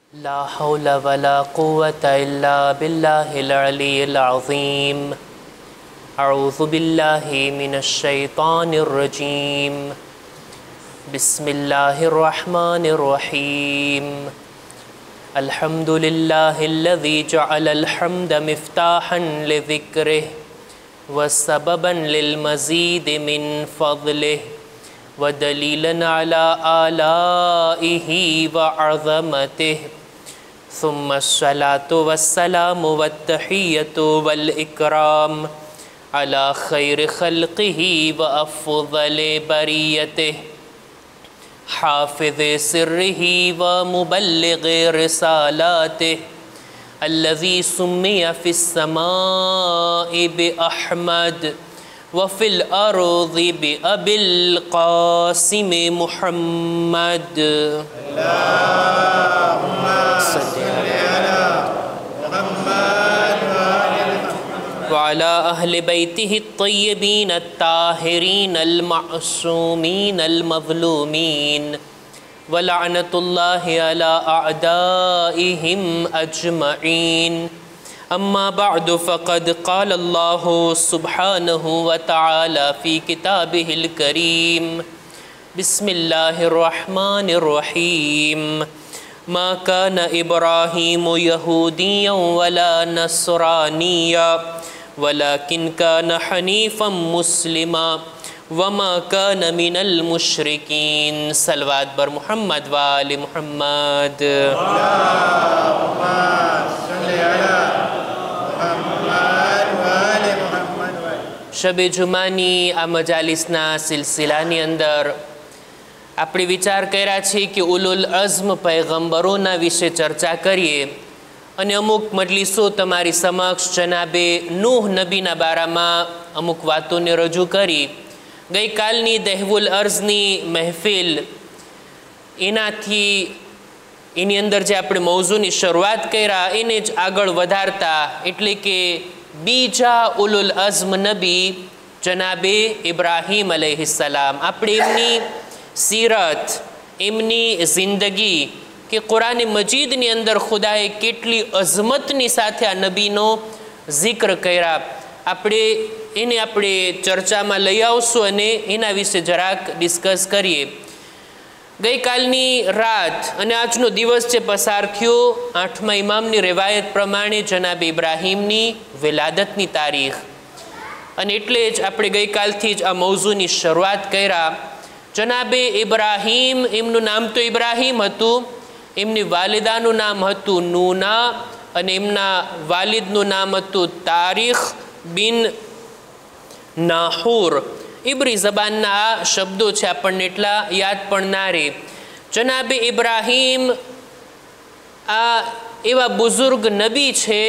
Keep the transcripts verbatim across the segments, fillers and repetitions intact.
ला हौला वला कुव्वता इल्ला बिल्लाहिल अलिय्यिल अज़ीम। अऊज़ु बिल्लाहि मिनश शैतानिर रजीम। बिस्मिल्लाहिर रहमानिर रहीम। अल्हम्दुलिल्लाहिल्लज़ी जअलल हम्द मिफ्ताहन लिज़िक्रिहि व सबबन लिल मज़ीद मिन फ़ज़लिहि व दलीलन अला आलाइहि व अज़मतिहि। सुम्मस्सलातु वस्सलामु वत्तहिय्यतु वल इकराम अला खैर खल्क़िहि व अफ़ज़लि बरियतिहि हाफ़िज़ि सिर्रिहि व मुबल्लिग़ि रिसालातिहि अल्लज़ी सुम्मिय फ़िस्समाइ बिअहमद व फ़िल अर्ज़ि बिअबिल क़ासिम मुहम्मद। वअला अहलि बैतिहि अत्तय्यबीन अत्ताहिरीन अल-मअसूमीन अल-मज़लूमीन व लअनतुल्लाहि अला अअदाइहिम अजमईन। अम्मा बअदु फ़क़द क़ाल अल्लाहु सुब्हानहु व तआला फ़ी किताबिहिल करीम। बिस्मिल्लाहिर रहमानिर रहीम। मा कान इब्राहीमु यहूदिय्यन वला नसरानिय्या वलाकिन कान हनीफ़न मुस्लिमा वमा कान मिनल मुशरिकीन। सलवात बर मुहम्मद व आले मुहम्मद। शबे जुमानी आ मजालिसना सिलसिलानी अंदर આપણે વિચાર કર્યા છે કે ઉલુલ અઝ્મ પૈગંબરોના વિશે ચર્ચા કરીએ અને અમુક મજલિસો તમારી સમક્ષ જનાબે નૂહ નબીના બારામાં અમુક વાતોને રજૂ કરી। ગઈકાલની દહેવુલ અર્ઝની મહેફિલ એનાથી એની અંદર જે આપણે મૌઝૂની શરૂઆત કર્યા એને જ આગળ વધારતા એટલે કે બીજા ઉલુલ અઝ્મ નબી જનાબે ઇબ્રાહીમ અલૈહિસ્સલામ આપણે એમની सीरत एमनी जिंदगी के कुरान मजीदनी अंदर खुदाए केटली अजमतनी साथे आ नबीनो जिक्र कर्या आपणे एने आपणे चर्चामां लई आवशुं अने एना विषे जराक डिस्कस करीए। गई कालनी रात अने आजनो दिवस जे पसार थयो आठमा इमामनी रिवायत प्रमाणे जनाब इब्राहीमनी विलादतनी तारीख अने एटले ज आपणे गई कालथी ज आ मौजूनी शरूआत कर्या। जनाबे इब्राहीम एमनु नाम तो इब्राहीम हतु, एमनी वालिदानु नाम हतु नूना अने एमना वालिदनु नाम हतु तारीख बिन नाहूर। इब्री जबानना आ शब्दों छे आपणने एटला याद पण ना रे। जनाबे इब्राहीम आ एवा बुजुर्ग नबी छे,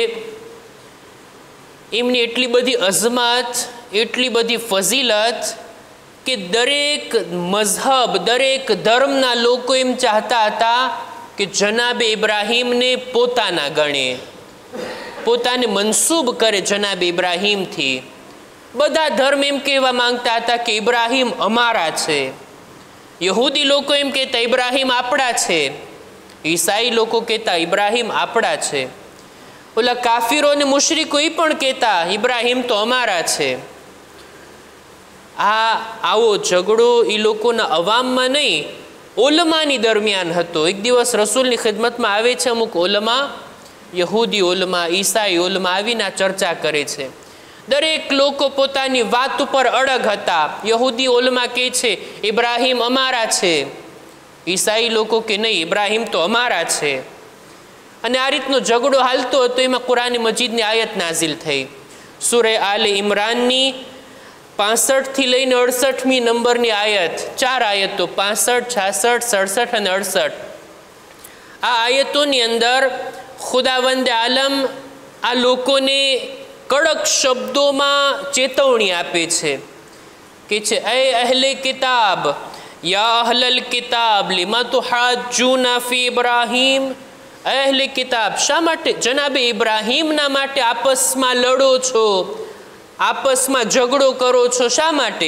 एमनी एटली बधी अजमत एटली बधी फजीलत कि दरेक मजहब दरेक धर्मना लोको एम चाहता था कि जनाबे इब्राहीम ने पोताना गणे पोताने मंसूब करे जनाबे इब्राहीम थी। बधा धर्म एम कहवा मांगता था कि इब्राहीम अमारा छे। यहूदी लोको एम कहता इब्राहीम आपड़ा छे, ईसाई लोको कहता इब्राहीम आपड़ा छे, ओला काफिरो ने मुशरिको ई पण कहता इब्राहीम तो अमारा छे। आ आवो झगड़ो ई लोकोना अवाममां नहीं ओलमानी दरमियान हतो। एक दिवस रसूलनी खिदमतमां आवे छे अमुक ओलमा, यहूदी ओलमा ईसाई ओलमा आवीने चर्चा करे छे। दरेक लोको पोतानी वात उपर अड़ग हता। यहूदी ओलमा कहे छे इब्राहीम अमारा छे, ईसाई लोको के नहीं इब्राहीम तो अमारा छे। अने आ रीतनो झगड़ो हालतो हतो। एमां कुरान मजीदनी आयत नाजिल थई। सूरे आले इमराननी पांसठ थी लईने अड़सठमी नंबरनी आयत, चार आयतो पांसठ छासठ सड़सठ और अड़सठ। आ आयतोनी अंदर खुदावंद आलम आ लोकोने कड़क शब्दों में चेतवणी आपे छे कि छे ए अहले किताब या अहलल किताब लिमा तुहाज्जूना फी इब्राहीम। अहले किताब शा माटे जनाबे इब्राहीम ना माटे आपस में लड़ो छो, आपस में झगड़ो करो छो, शा माटे?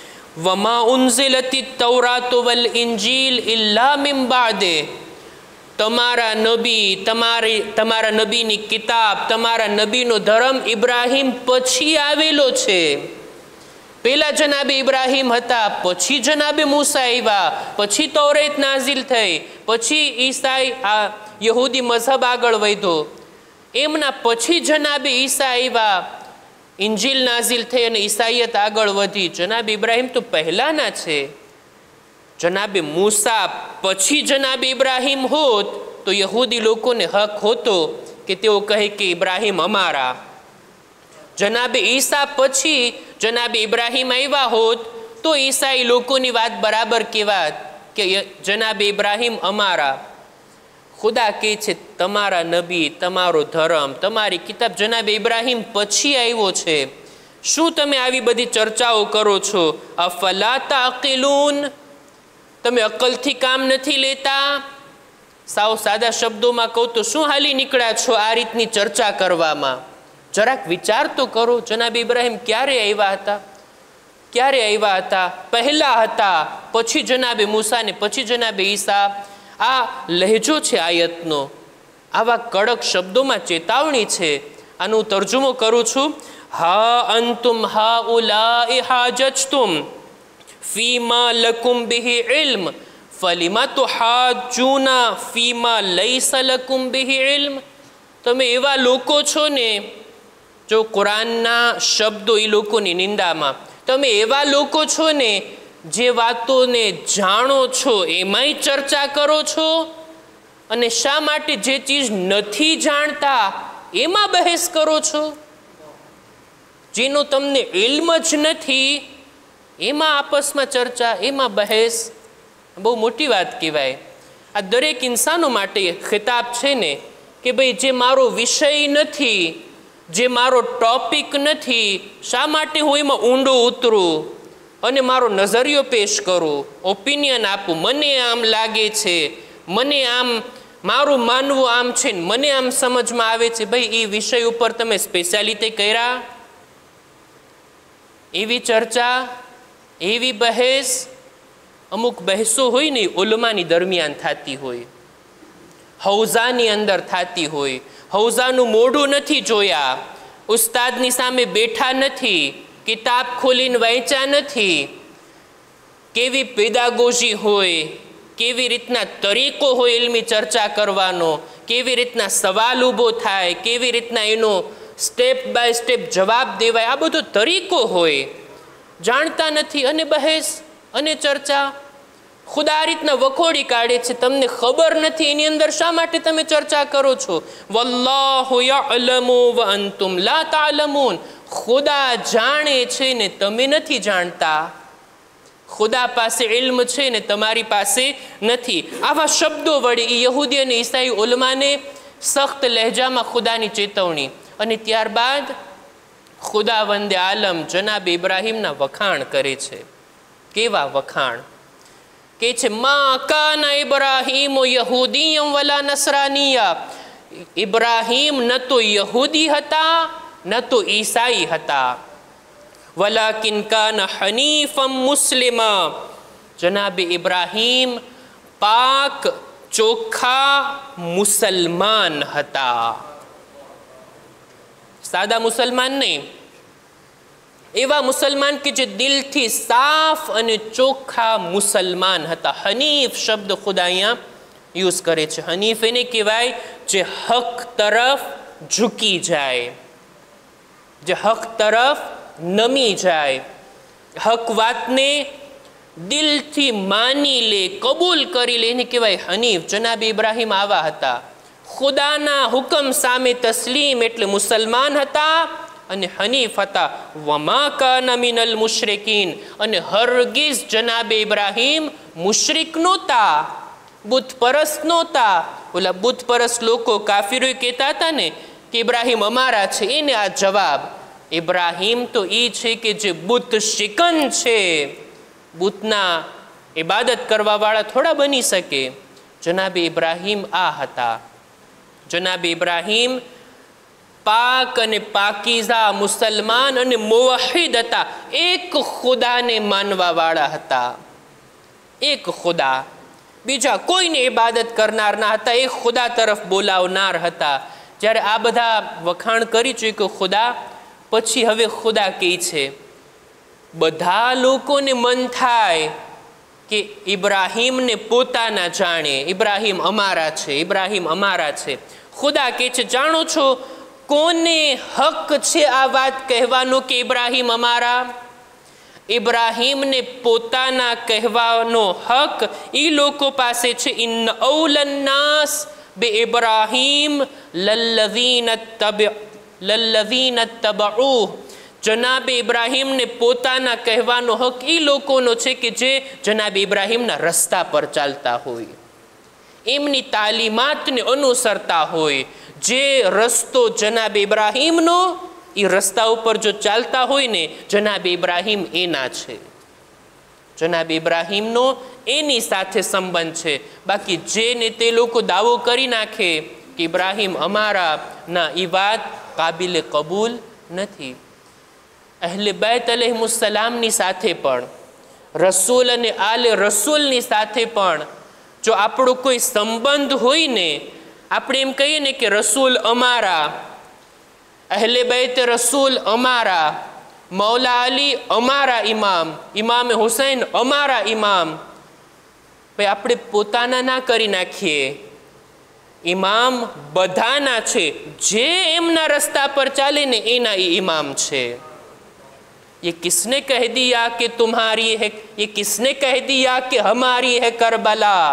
वमा उन्जिलति तौरात वल इंजील इल्ला मिन बादे। તમારા નબી, તમારી તમારા નબીની કિતાબ, તમારા નબીનો ધર્મ ઇબ્રાહીમ પછી આવેલો છે. પેલા જનાબે ઇબ્રાહીમ હતા, પછી જનાબે મૂસા આવ્યા, પછી તૌરેત નાઝિલ થઈ, પછી ઈસાઈ આ યહૂદી મઝહબ આગળ વધ્યો, એમના પછી જનાબે ઈસા આવ્યા, ઇંજીલ નાઝિલ થઈ અને ઈસાઈયત આગળ વધી. જનાબ ઇબ્રાહીમ તો પહેલાના છે. જનાબે મૂસા પછી જનાબે ઇબ્રાહીમ હોત તો યહૂદી લોકોને હક હોતો કે તેઓ કહે કે ઇબ્રાહીમ અમારા. જનાબે ઈસા પછી જનાબે ઇબ્રાહીમ આવ્યા હોત તો ઈસાઈ લોકોની વાત બરાબર કહેવાત કે જનાબે ઇબ્રાહીમ અમારા. ખુદા કહે છે તમારા નબી, તમારો ધર્મ, તમારી કિતાબ જનાબે ઇબ્રાહીમ પછી આવ્યો છે. શું તમે આવી બધી ચર્ચાઓ કરો છો? અફલા તાકિલૂન, તમે અકલથી કામ નથી લેતા? સાવ સાદા શબ્દોમાં કહું તો શું હાલી નીકળ્યા છો આ રીતની ચર્ચા કરવામાં? જરાક વિચાર તો કરો. જનાબ ઇબ્રાહીમ ક્યારે આવ્યા હતા? ક્યારે આવ્યા હતા? પહેલા હતા, પછી જનાબે મૂસા ને પછી જનાબે ઈસા. આ લહેજો છે આયતનો. આવા કડક શબ્દોમાં ચેતવણી છે. આનું તર્જુમો કરું છું. હા અંતુમ હા ઉલાઇ હાજજતુમ ફીમા લકુમ બિહી ઇલ્મ ફલિમા તુહાજ્જુના ફીમા લૈસા લકુમ બિહી ઇલ્મ. તમે એવા લોકો છો ને, જો કુરાનના શબ્દો એ લોકોની નિંદામાં, તમે એવા લોકો છો ને જે વાતોને જાણો છો એમાંય ચર્ચા કરો છો, અને શા માટે જે ચીજ નથી જાણતા એમાં બહેસ કરો છો? જેનો તમને ઇલ્મ જ નથી એમાં આપસમાં ચર્ચા, એમાં બહેસ. બહુ મોટી વાત કહેવાય. આ દરેક ઇન્સાનો માટે ખિતાબ છે ને કે ભાઈ જે મારો વિષય નથી, જે મારો ટોપિક નથી, શા માટે હું એમાં ઊંડો ઉતરું અને મારો નજરિયો પેશ કરું, ઓપિનિયન આપું? મને આમ લાગે છે, મને આમ મારું માનવું આમ છે, મને આમ સમજમાં આવે છે. ભાઈ એ વિષય ઉપર તમે સ્પેશિયાલિટી કર્યા? એવી ચર્ચા, એવી બહેસ, અમુક બહેસો હોય ને ઉલમાની દરમિયાન થતી હોય, હૌઝાની અંદર થતી હોય. હૌઝાનું મોઢું નથી જોયા, ઉસ્તાદની સામે બેઠા નથી, કિતાબ ખોલીને વાંચ્યા નથી. કેવી પેદાગોજી હોય, કેવી રીતના તરીકો હોય ઇલ્મી ચર્ચા કરવાનો, કેવી રીતના સવાલ ઊભો થાય, કેવી રીતના એનો સ્ટેપ બાય સ્ટેપ જવાબ દેવાય, આ બધો તરીકો હોય. જાણતા નથી અને બહેસ અને ચર્ચા. ખુદા આ રીતના વખોડી કાઢે છે. તમને ખબર નથી એની અંદર શા માટે તમે ચર્ચા કરો છો? વલ્લાહુ યઅલમુ વ અંતુમ લા તાલમૂન. ખુદા જાણે છે ને તમે નથી જાણતા. ખુદા પાસે ઇલ્મ છે ને તમારી પાસે નથી. આવા શબ્દો વડે એ યહૂદી અને ઈસાઈ ઉલમાને સખ્ત લહેજામાં ખુદાની ચેતવણી. અને ત્યારબાદ ખુદા વંદે આલમ જનાબ ઇબ્રાહીમના વખાણ કરે છે. કેવા વખાણ કે છે? મા કાના ઇબ્રાહીમ યહૂદીયમ વલા નસરાનિયા. ઇબ્રાહીમ ન તો યહૂદી હતા ન તો ઈસાઈ હતા. વલાકિન કાના હનીફમ મુસ્લિમા. જનાબે ઇબ્રાહીમ પાક ચોખ્ખા મુસલમાન હતા. સાદા મુસલમાન નહીં, એવા મુસલમાન કે જે દિલથી સાફ અને ચોખ્ખા મુસલમાન હતા. હનીફ શબ્દ ખુદા અહીંયા યુઝ કરે છે. હનીફ એને કહેવાય જે હક તરફ ઝૂકી જાય, જે હક તરફ નમી જાય, હક વાતને દિલથી માની લે, કબૂલ કરી લે, એને કહેવાય હનીફ. જનાબે ઇબ્રાહીમ આવા હતા. ખુદાના હુકમ સામે તસ્લીમ એટલે મુસલમાન હતા અને હનીફ હતા. વમા કાના મિનલ મુશરિકીન. અને હરગીઝ જનાબે ઇબ્રાહીમ મુશરિક નહોતા, બુતપરસ્ત નહોતા. ઓલા બુતપરસ્ત લોકો કાફિરોએ કહેતા હતા ને કે ઇબ્રાહીમ અમારા છે, એને આ જવાબ. ઇબ્રાહીમ તો એ છે કે જે બુત શિકન છે, બુતના ઇબાદત કરવાવાળા થોડા બની શકે. જનાબે ઇબ્રાહીમ આ હતા. જનાબે ઇબ્રાહીમ પાક અને પાકીઝા મુસલમાન અને મુવહિદ હતા. એક ખુદાને માનવા વાળા હતા. એક ખુદા. બીજા કોઈને ઇબાદત કરનાર ના હતા, એક ખુદા તરફ બોલાવનાર હતા. જ્યારે આ બધા વખાણ કરી ચૂક્યો ખુદા, પછી હવે ખુદા કહે છે, બધા લોકોને મન થાય કે ઇબ્રાહીમને પોતાના જાણે, ઇબ્રાહીમ અમારા છે, ઇબ્રાહીમ અમારા છે. ખુદા કહે છે, જાણો છો કોને હક છે આ વાત કહેવાનો કે ઇબ્રાહીમ અમારા? ઇબ્રાહીમને પોતાના કહેવાનો હક એ લોકો પાસે છે. ઇન્ન ઔલન્નાસ બે ઇબ્રાહીમ લલ્લઝીના તબ લલ્લઝીના તબઉહ. જનાબે ઇબ્રાહીમને પોતાના કહેવાનો હક એ લોકોનો છે કે જે જનાબે ઇબ્રાહીમના રસ્તા પર ચાલતા હોય, એમની તાલીમાતને અનુસરતા હોય. જે રસ્તો જનાબે ઇબ્રાહીમનો, એ રસ્તા ઉપર જો ચાલતા હોય ને, જનાબે ઇબ્રાહીમ એના છે, જનાબે ઇબ્રાહીમનો એની સાથે સંબંધ છે. બાકી જેને તે લોકો દાવો કરી નાખે કે ઇબ્રાહીમ અમારા, ના, એ વાત કાબિલે કબૂલ નથી. અહલે બૈત અલૈહિસ્સલામની સાથે પણ, રસૂલ અને આલે રસૂલની સાથે પણ જો આપણો કોઈ સંબંધ હોય ને, આપણે એમ કહીએ ને કે રસૂલ અમારા, અહલે બૈત રસૂલ અમારા, મૌલા અલી અમારા ઇમામ, ઇમામે હુસૈન અમારા ઇમામ, ભાઈ આપણે પોતાના ના કરી નાખીએ. ઇમામ બધાના છે, જે એમના રસ્તા પર ચાલે ને એના એ ઇમામ છે. ये किसने कह दिया कि तुम्हारी है, ये किसने कह दिया कि हमारी है करबला,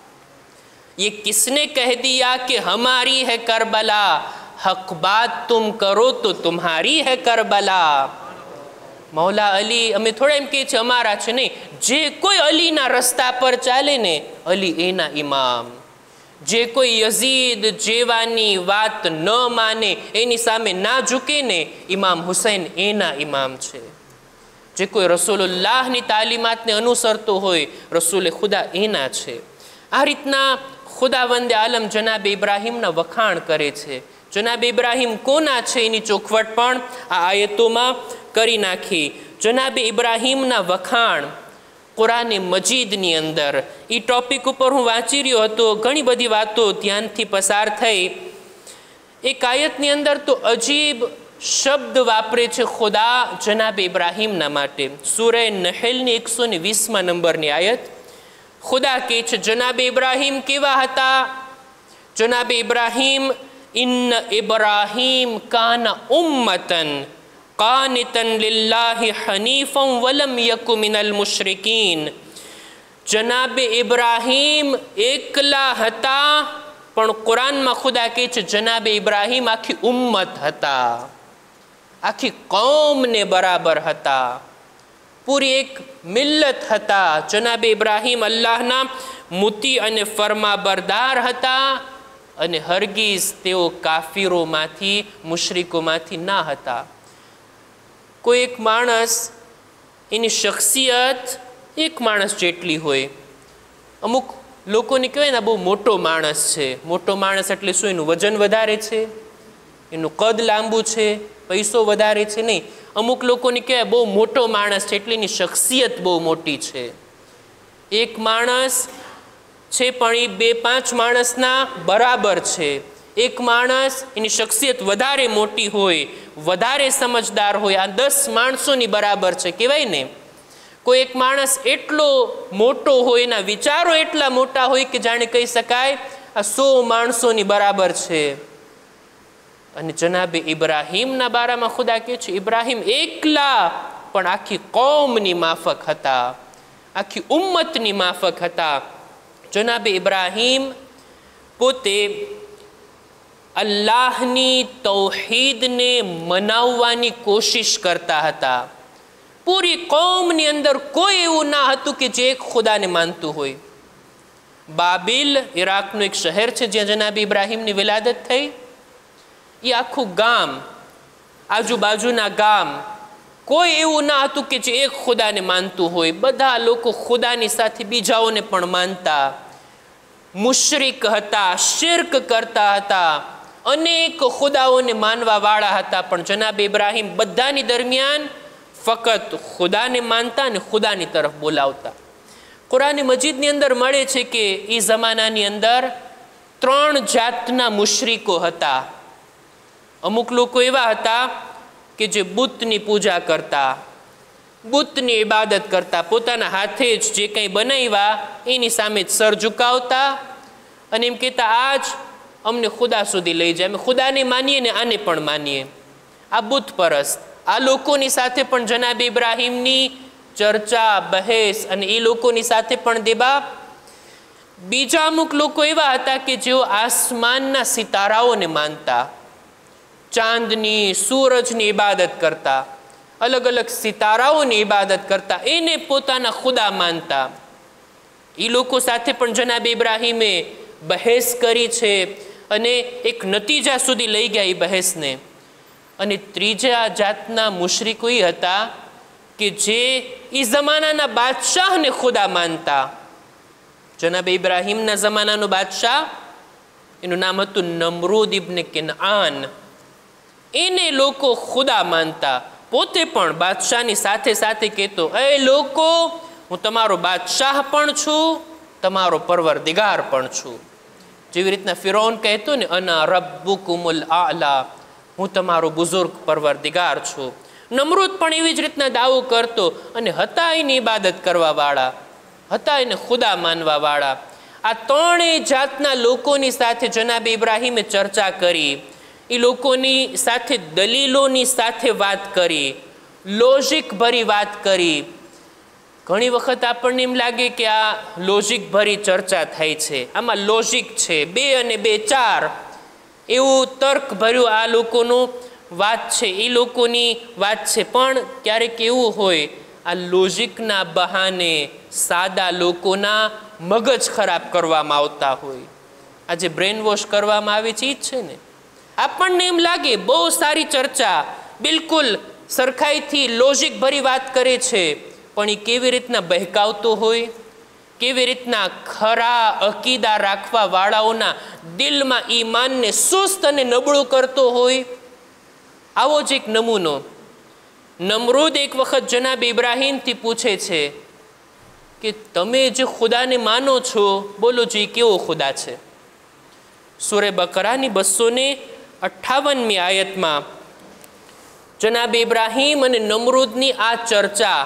ये किसने कह दिया कि हमारी है करबला, हक बात तुम करो तो तुम्हारी है करबला. मौला अली અમે થોડા એમ કહે છે અમારા છે, નહીં, જે કોઈ અલીના રસ્તા પર ચાલે ને અલી એના ઇમામ. જે કોઈ યઝીદ જેવાની વાત ન માને, એની સામે ના ઝૂકે ને, ઇમામ હુસૈન એના ઇમામ છે. જે કોઈ રસૂલુલ્લાહની તાલીમાતને અનુસરતો હોય, રસૂલે ખુદા એના છે. આ રીતના ખુદાવંદે આલમ જનાબે ઇબ્રાહીમના વખાણ કરે છે. જનાબે ઇબ્રાહીમ કોના છે એની ચોખવટ પણ આ આયતોમાં કરી નાખી. જનાબે ઇબ્રાહીમના વખાણ કુરાને મજીદની અંદર, એ ટોપિક ઉપર હું વાંચી રહ્યો હતો, ઘણી બધી વાતો ધ્યાનથી પસાર થઈ. એક આયતની અંદર તો અજીબ શબ્દ વાપરે છે ખુદા જનાબે ઇબ્રાહીમના માટે. સૂરે નહેલની એકસો ને વીસમાં નંબરની આયત. ખુદા કહે છે જનાબે ઇબ્રાહીમ કેવા હતા? જનાબે ઇબ્રાહીમ, ઇન્ન ઇબ્રાહીમ કાના ઉમ્મતન કાનિતન લિલ્લાહિ હનીફન વલમ યકુ મિનલ મુશરિકીન. જનાબે ઇબ્રાહીમ એકલા હતા, પણ કુરાનમાં ખુદા કહે છે જનાબે ઇબ્રાહીમ આખી ઉમ્મત હતા, આખી કૌમને બરાબર હતા, પૂરી એક મિલ્લત હતા. જનાબે ઇબ્રાહીમ અલ્લાહના મુતી અને ફરમાબરદાર હતા, અને હરગીઝ તેઓ કાફીરોમાંથી, મુશરિકોમાંથી ના હતા. કોઈ એક માણસ, એની શખ્સિયત એક માણસ જેટલી હોય. અમુક લોકોને કહેવાય ને બહુ મોટો માણસ છે. મોટો માણસ એટલે શું? એનું વજન વધારે છે, એનું કદ લાંબુ છે, પૈસો વધારે છે, નહીં. અમુક લોકોને કહેવાય બહુ મોટો માણસ છે એટલે એની શખ્સિયત બહુ મોટી છે. એક માણસ છે પણ એ બે પાંચ માણસના બરાબર છે. એક માણસ, એની શખ્સિયત વધારે મોટી હોય, વધારે સમજદાર હોય, આ દસ માણસોની બરાબર છે કહેવાય ને. કોઈ એક માણસ એટલો મોટો હોય, એના વિચારો એટલા મોટા હોય કે જાણે કહી શકાય આ સો માણસોની બરાબર છે. અને જનાબે ઇબ્રાહીમના બારામાં ખુદા કહે છે ઇબ્રાહીમ એકલા પણ આખી કૌમની માફક હતા, આખી ઉમ્મતની માફક હતા. જનાબે ઇબ્રાહીમ પોતે અલ્લાહની તૌહીદને મનાવવાની કોશિશ કરતા હતા. પૂરી કૌમની અંદર કોઈ એવું ના હતું કે જે એક ખુદાને માનતું હોય. બાબિલ ઈરાકનું એક શહેર છે જ્યાં જનાબે ઇબ્રાહીમની વિલાદત થઈ. એ આખું ગામ, આજુબાજુના ગામ, કોઈ એવું ના હતું કે જે એક ખુદાને માનતું હોય. બધા લોકો ખુદાની સાથે બીજાઓને પણ માનતા, મુશરિક હતા, શિર્ક કરતા હતા, અનેક ખુદાઓને માનવા વાળા હતા. પણ જનાબ ઇબ્રાહીમ બધાની દરમિયાન ફક્ત ખુદાને માનતા અને ખુદાની તરફ બોલાવતા. કુરાન મજીદની અંદર મળે છે કે એ જમાનાની અંદર ત્રણ જાતના મુશ્રિકો હતા. અમુક લોકો એવા હતા કે જે બુતની પૂજા કરતા, બુતની ઇબાદત કરતા, પોતાના હાથે જ જે કંઈ બનાવ્યા એની સામે જ સર ઝુકાવતા અને એમ કહેતા આજ અમને ખુદા સુધી લઈ જાય, અમે ખુદાને માનીએ ને આને પણ માનીએ. આ બુત પરસ્ત. આ લોકોની સાથે પણ જનાબ ઇબ્રાહીમની ચર્ચા, બહેસ અને એ લોકોની સાથે પણ દેબા. બીજા અમુક લોકો એવા હતા કે જેઓ આસમાનના સિતારાઓને માનતા, ચાંદની, સૂરજની ઇબાદત કરતા, અલગ અલગ સિતારાઓની ઇબાદત કરતા, એને પોતાના ખુદા માનતા. એ લોકો સાથે પણ જનાબ ઇબ્રાહીમે બહેસ કરી છે અને એક નતીજા સુધી લઈ ગયા એ બહેસને. અને ત્રીજા જાતના મુશ્રિકો એ હતા કે જે એ જમાનાના બાદશાહને ખુદા માનતા. જનાબ ઇબ્રાહીમના જમાનાનો બાદશાહ, એનું નામ હતું નમરૂદ ઇબ્ન કિનઆન. એને લોકો ખુદા માનતા. પોતે પણ બાદશાહની સાથે સાથે કહેતો, એ લોકો, હું તમારો બાદશાહ પણ છું, તમારો પરવરદિગાર પણ છું. જેવી રીતના ફિરૌન કહેતો ને, અના રબ્બુકુમુલ આલા, હું તમારો બુઝુર્ગ પરવરદિગાર છું. નમરૂદ પણ એવી જ રીતના દાવો કરતો અને હતા એની ઇબાદત કરવા વાળા, હતા એને ખુદા માનવા વાળા. આ ત્રણેય જાતના લોકોની સાથે જનાબ ઇબ્રાહીમે ચર્ચા કરી. એ લોકોની સાથે દલીલોની સાથે વાત કરી, લોજિક ભરી વાત કરી. ઘણી વખત આપણને એમ લાગે કે આ લોજિક ભરી ચર્ચા થાય છે, આમાં લોજિક છે, બે અને બે ચાર, એવું તર્ક ભર્યું આ લોકોનું વાત છે, એ લોકોની વાત છે. પણ ક્યારેક એવું હોય, આ લોજિકના બહાને સાદા લોકોના મગજ ખરાબ કરવામાં આવતા હોય. આજે બ્રેન વોશ કરવામાં આવે છે, એ જ છે ને. આપણને એમ લાગે બહુ સારી ચર્ચા, બિલકુલ સરખાઈથી લોજિક ભરી વાત કરે છે, પણ એ કેવી રીતના બહેકાવતો હોય, કેવી રીતના ખરા અકીદા રાખવા વાળાઓના દિલમાં ઈમાનને સુસ્ત અને નબળું કરતો હોય. આવો જ એક નમૂનો નમરૂદ એક વખત જનાબ ઇબ્રાહીમથી પૂછે છે કે તમે જે ખુદાને માનો છો, બોલો જે કેવો ખુદા છે. સૂરે બકરાની બસો ને અઠ્ઠાવનમી આયતમાં જનાબ ઇબ્રાહીમ અને નમરૂદની આ ચર્ચા,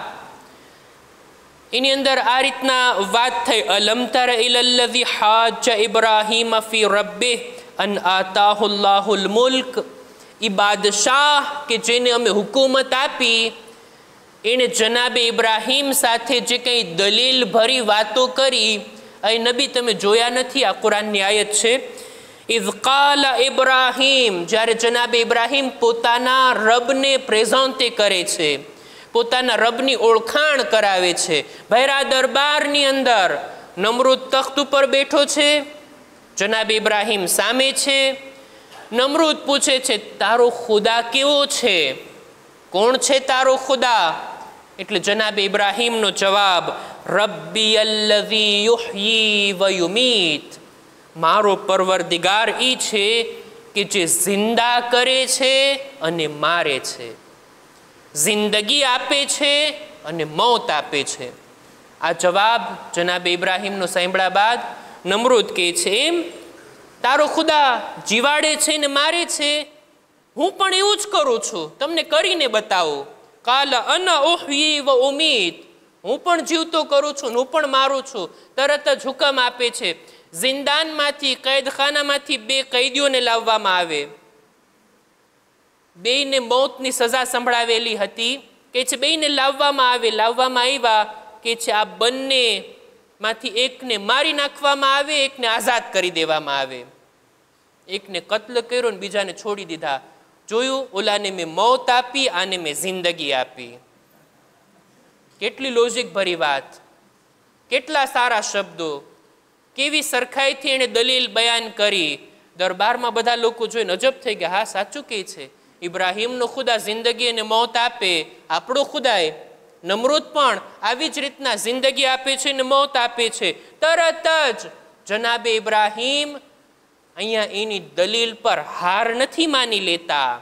એની અંદર આ રીતના વાત થઈ, અલમ તર ઇલલ્લઝી હાજ્જ ઇબ્રાહીમ ફી રબ્બિહ અન આતાહુ અલ્લાહુલ મુલ્ક. એ બાદશાહ કે જેને અમે હુકુમત આપી, એણે જનાબે ઇબ્રાહીમ સાથે જે કંઈ દલીલ ભરી વાતો કરી, એ નબી તમે જોયા નથી? આ કુરાનની આયત છે. ઇઝ કાલ ઇબ્રાહીમ, જ્યારે જનાબે ઇબ્રાહીમ પોતાના રબને પ્રેઝન્ટે કરે છે, પોતાના રબની ઓળખાણ કરાવે છે. ભૈરા દરબારની અંદર નમરૂદ તખ્ત ઉપર બેઠો છે, જનાબે ઇબ્રાહીમ સામે છે. નમરૂદ પૂછે છે, તારો ખુદા કેવો છે? કોણ છે તારો ખુદા? એટલે જનાબે ઇબ્રાહીમનો જવાબ, રબ્બી અલ્લઝી યુહયી વ યુમીત, મારો પરવરદિગાર ઈ છે કે જે જિંદા કરે છે અને મારે છે, જિંદગી આપે છે અને મૌત આપે છે. આ જવાબ જનાબે ઇબ્રાહીમનો સાંભળ્યા બાદ નમરૂદ કહે છે, એમ તારો ખુદા જીવાડે છે ને મારે છે? હું પણ એવું જ કરું છું, તમને કરીને બતાવો. કાલ અના ઉહયી વ ઉમીત, હું પણ જીવતો કરું છું, હું પણ મારું છું. તરત જ હુકમ આપે છે, જિંદાનમાંથી, કેદખાનામાંથી બે કૈદીઓને લાવવામાં આવે. બેયને મોતની સજા સંભળાવેલી હતી, કે છે બેયને લાવવામાં આવે. લાવવામાં આવ્યા કે છે આ બંને માંથી એકને મારી નાખવામાં આવે, એકને આઝાદ કરી દેવામાં આવે. એકને કત્લ કર્યો ને બીજાને છોડી દીધા. જોયું, ઓલાને મેં મોત આપી, આને મેં જિંદગી આપી. કેટલી લોજિક ભરી વાત, કેટલા સારા શબ્દો, કેવી સરખાઈથી એણે દલીલ બયાન કરી. દરબારમાં બધા લોકો જોઈને અજબ થઈ ગયા. હા, સાચું કહે છે, ઇબ્રાહીમનો ખુદા જિંદગી અને મોત આપે, આપણો ખુદાએ નમરૂદ પણ આવી જ રીતના જિંદગી આપે છે ને મોત આપે છે. તરત જ જનાબે ઇબ્રાહીમ અહીંયા એની દલીલ પર હાર નથી માની લેતા.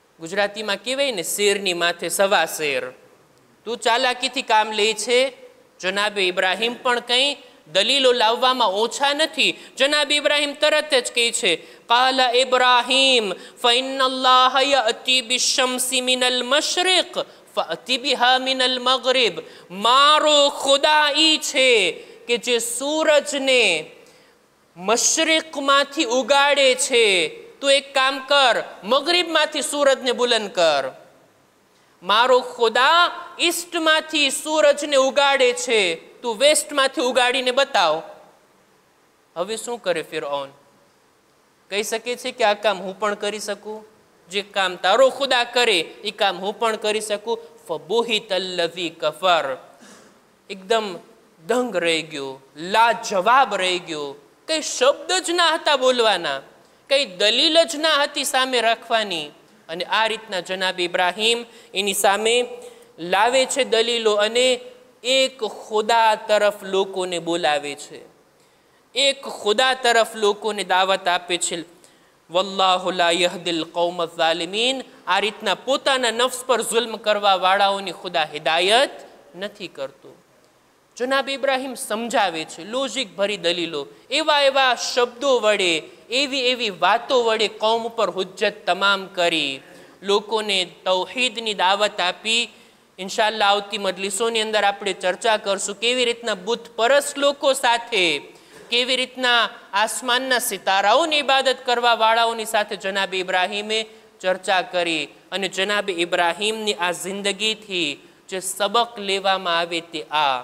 ગુજરાતીમાં કહેવાય ને, શેરની માથે સવા શેર. તું ચાલાકીથી કામ લે છે, જનાબે ઇબ્રાહીમ પણ કંઈ દલીલો લાવવામાં ઓછા નથી. જનાબ ઇબ્રાહીમ તરત જ કહે છે, કાલા ઇબ્રાહીમ ફઇન્નલ્લાહ યઅતી બિશમ્સી મિનલ મશરિક ફઅતી બિહા મિનલ મગરિબ. મારો ખુદા ઈ છે કે જે સૂરજને મશરિકમાંથી ઉગાડે છે. તું એક કામ કર, મગરિબમાંથી સૂરજને બુલંદ કર. મારો ખુદા ઈસ્ટમાંથી સૂરજને ઉગાડે છે, તું વેસ્ટમાંથી ઉગાડીને બતાવ. હવે શું કરે ફિરૌન? કહી શકે છે કે આ કામ હું પણ કરી શકું? જે કામ તારો ખુદા કરે એ કામ હું પણ કરી શકું? ફબુહિતલ્લઝી કફર. એકદમ દંગ રહી ગયો, લાજવાબ રહી ગયો. કઈ શબ્દ જ ના હતા બોલવાના, કઈ દલીલ જ ના હતી સામે રાખવાની. અને આ રીતના જનાબ ઇબ્રાહીમ એની સામે લાવે છે દલીલો અને એક ખુદા તરફ લોકોને બોલાવે છે, એક ખુદા તરફ લોકોને દાવત આપે છે. વલ્લાહુ લા યહદિલ કૌમ ઝાલિમીન. આ રીતના પોતાના નફ્સ પર જુલ્મ કરવા વાળાઓની ખુદા હિદાયત નથી કરતો. જનાબ ઇબ્રાહીમ સમજાવે છે લોજિક ભરી દલીલો, એવા એવા શબ્દો વડે, એવી એવી વાતો વડે કૌમ પર હુજ્જત તમામ કરી, લોકોને તૌહીદની દાવત આપી. ઇન્શાઅલ્લાહ આવતી મજલિસોની અંદર આપણે ચર્ચા કરશું કેવી રીતના બુત પરસ્ત લોકો સાથે, કેવી રીતના આસમાનના સિતારાઓની ઇબાદત કરવા વાળાઓની સાથે જનાબ ઇબ્રાહીમે ચર્ચા કરી. અને જનાબ ઇબ્રાહીમની આ જિંદગીથી જે સબક લેવામાં આવે તે આ,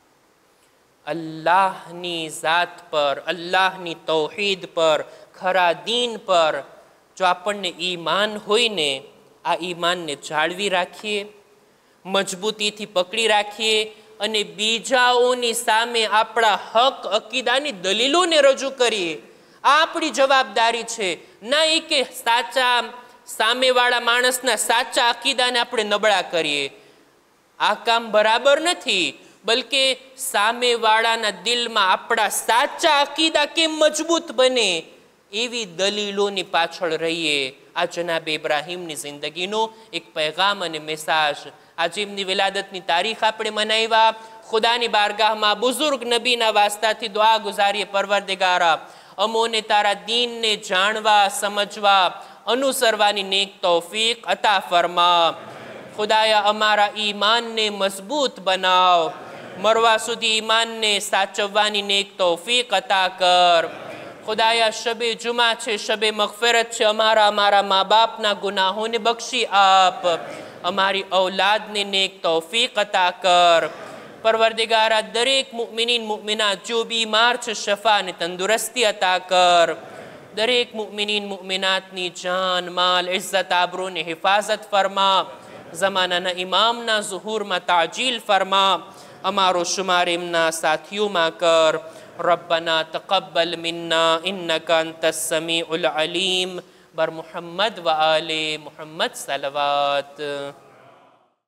અલ્લાહની ઝાત પર, અલ્લાહની તૌહીદ પર, ખરા દીન પર જો આપણને ઈમાન હોય ને, આ ઈમાનને જાળવી રાખીએ, મજબૂતીથી પકડી રાખીએ અને બીજાઓની સામે આપણા હક અકીદાની દલીલોને રજૂ કરીએ. આ આપણી જવાબદારી છે. ના એ કે સાચા સામેવાળા માણસના સાચા અકીદાને આપણે નબળા કરીએ, આ કામ બરાબર નથી. બલકે સામેવાળાના દિલમાં આપણા સાચા અકીદા કેમ મજબૂત બને એવી દલીલોની પાછળ રહીએ. આ જનાબ ઇબ્રાહીમની જિંદગીનો એક પૈગામ અને મેસાજ. આજે એમની વિલાદતની તારીખ આપણે મનાવ્યા. ખુદાની બારગાહમાં બુઝુર્ગ નબીના વાસ્તાથી દુઆ ગુજારીએ, પરવરદિગારા અમોને તારા દીનને જાણવા, સમજવા, અનુસરવાની નેક તૌફીક અતા ફરમા. ખુદાયા અમારા ઈમાનને મજબૂત બનાવ, મરવા સુધી ઈમાનને સાચવવાની નેક તૌફીક અતા કર. ખુદાયા શબે જુમા છે, શબે મગફિરત છે, અમારા અમારા મા બાપના ગુનાહોને બક્ષી આપ, અમારી ઔલાદને નેક તૌફીક અતા કર. પરવરદિગારા દરેક મુમિનીન મુમિનાત જો બીમાર છે શફા અને તંદુરસ્તી અતા કર. દરેક મુમિનીન મુમિનાતની જાન, માલ, ઇઝ્ઝત, આબરૂને હિફાઝત ફરમા. ઝમાનાના ઇમામના ઝુહૂરમાં તાજીલ ફરમા. અમારો શુમાર એમના સાથીઓમાં કર. ربنا تقبل منا إنك أنت السميع العليم. بر محمد و آل محمد صلوات.